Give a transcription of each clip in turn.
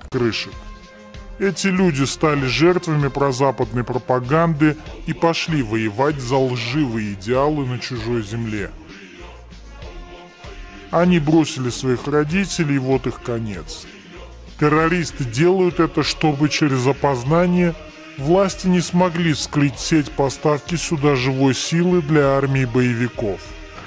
крышек. Эти люди стали жертвами прозападной пропаганды и пошли воевать за лживые идеалы на чужой земле. Они бросили своих родителей, и вот их конец. Террористы делают это, чтобы через опознание власти не смогли вскрыть сеть поставки сюда живой силы для армии боевиков.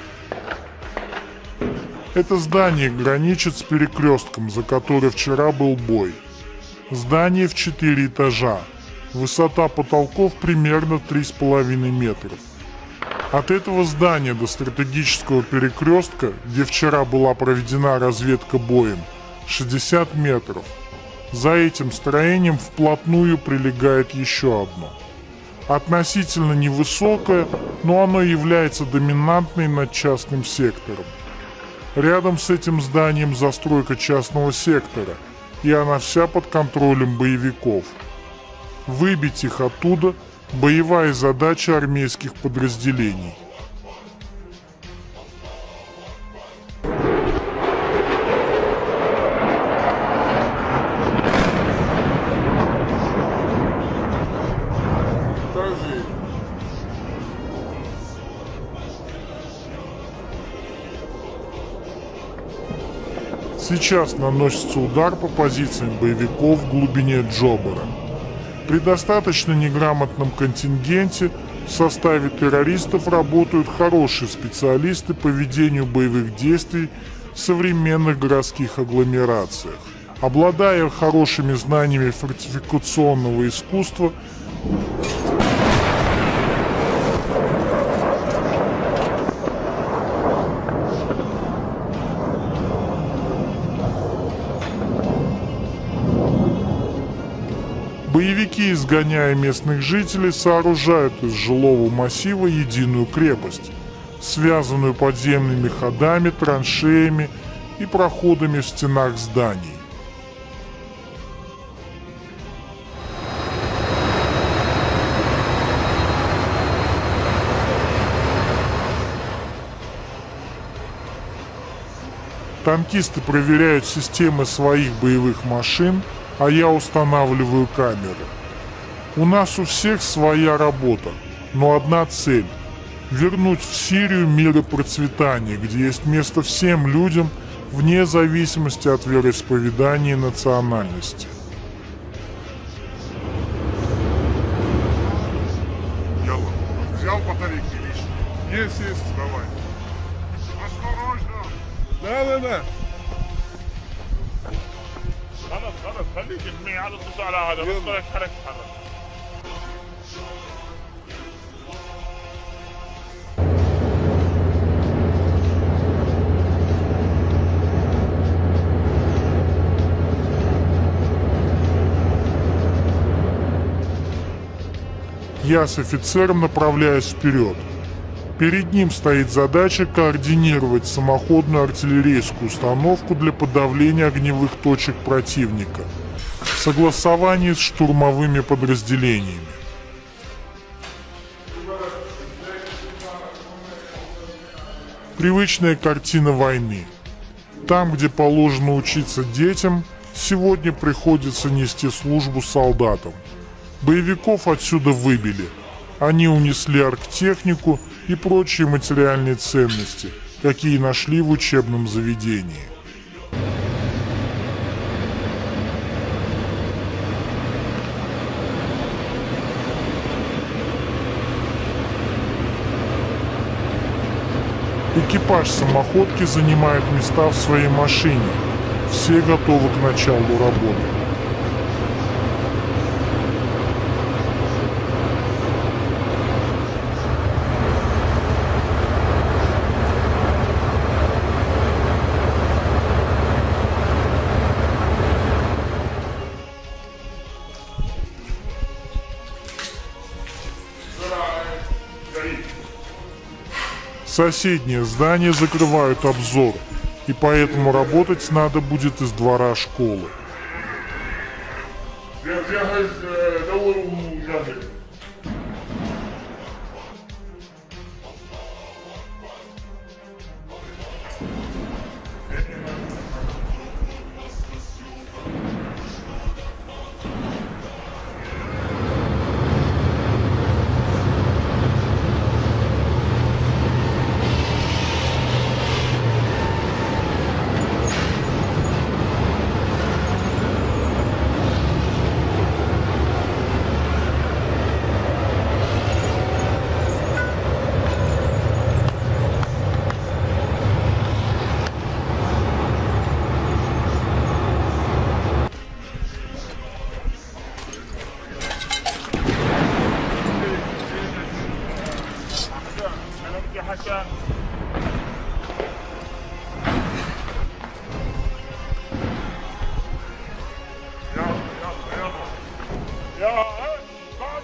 Это здание граничит с перекрестком, за которым вчера был бой. Здание в 4 этажа. Высота потолков примерно 3,5 метров. От этого здания до стратегического перекрестка, где вчера была проведена разведка боем, 60 метров. За этим строением вплотную прилегает еще одно. Относительно невысокое, но оно является доминантной над частным сектором. Рядом с этим зданием застройка частного сектора, и она вся под контролем боевиков. Выбить их оттуда – боевая задача армейских подразделений. Сейчас наносится удар по позициям боевиков в глубине Джобора. При достаточно неграмотном контингенте в составе террористов работают хорошие специалисты по ведению боевых действий в современных городских агломерациях. Обладая хорошими знаниями фортификационного искусства, боевики, изгоняя местных жителей, сооружают из жилого массива единую крепость, связанную подземными ходами, траншеями и проходами в стенах зданий. Танкисты проверяют системы своих боевых машин, а я устанавливаю камеры. У нас у всех своя работа, но одна цель – вернуть в Сирию мир и процветание, где есть место всем людям, вне зависимости от вероисповедания и национальности. Взял батарейки лишние? Есть, давай. Осторожно! Да. خلاص خليك ارمي على الطوس على هذا بس خليك تحرك. Я с офицером направляюсь вперед. Перед ним стоит задача координировать самоходную артиллерийскую установку для подавления огневых точек противника в согласовании с штурмовыми подразделениями. Привычная картина войны. Там, где положено учиться детям, сегодня приходится нести службу солдатам. Боевиков отсюда выбили. Они унесли оргтехнику и прочие материальные ценности, какие нашли в учебном заведении. Экипаж самоходки занимает места в своей машине. Все готовы к началу работы. Соседние здания закрывают обзор, и поэтому работать надо будет из двора школы.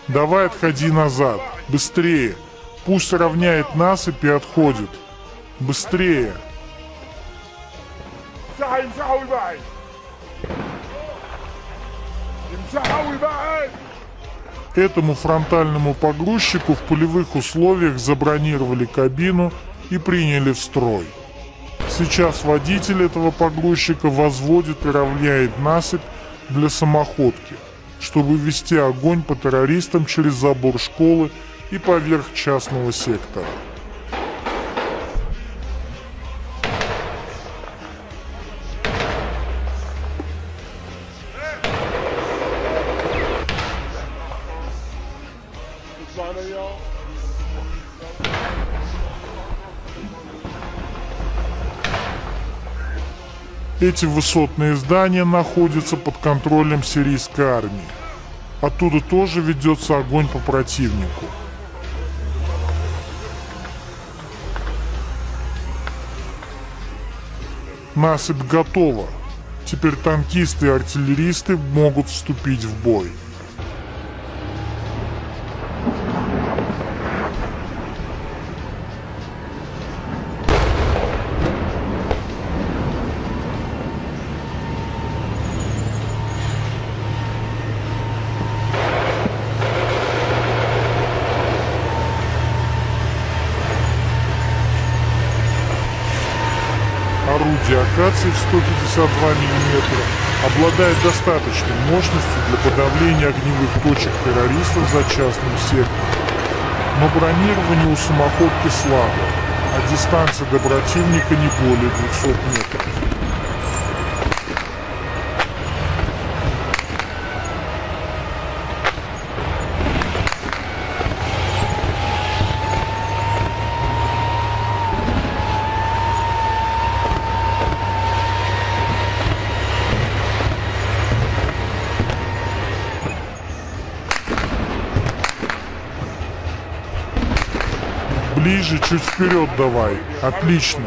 Давай отходи назад. Быстрее. Пусть равняет насыпь и отходит. Быстрее. يمسحها ويبعد يمسحها ويبعد. Этому фронтальному погрузчику в полевых условиях забронировали кабину и приняли в строй. Сейчас водитель этого погрузчика возводит и равняет насыпь для самоходки, чтобы вести огонь по террористам через забор школы и поверх частного сектора. Эти высотные здания находятся под контролем сирийской армии. Оттуда тоже ведется огонь по противнику. Насыпь готова. Теперь танкисты и артиллеристы могут вступить в бой. Орудие акации в 152 мм обладает достаточной мощностью для подавления огневых точек террористов за частным сектором. Но бронирование у самоходки слабое, а дистанция до противника не более 200 метров. Ближе, чуть вперед давай. Отлично.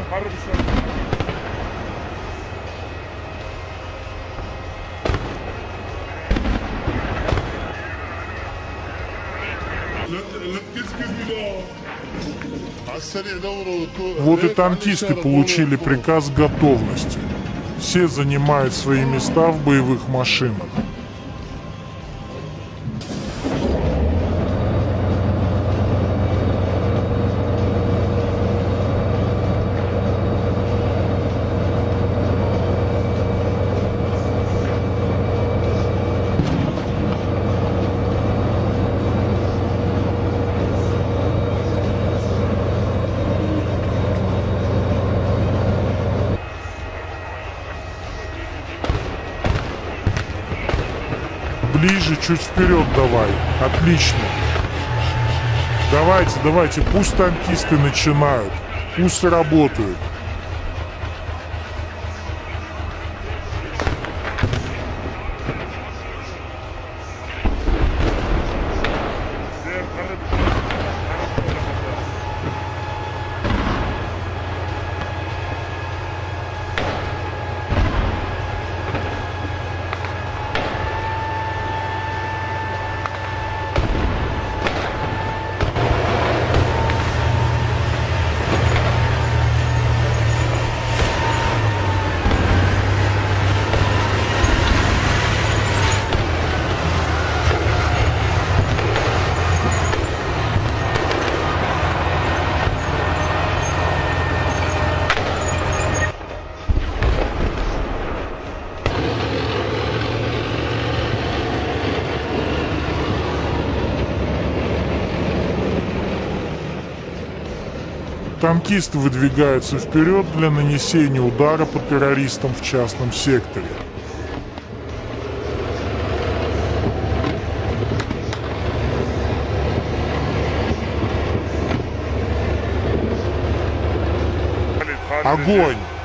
Вот и танкисты получили приказ готовности. Все занимают свои места в боевых машинах. Ближе, чуть вперед давай. Отлично. Давайте, давайте, пусть танкисты начинают. Пусть работают. Танкисты выдвигаются вперед для нанесения удара по террористам в частном секторе. Огонь!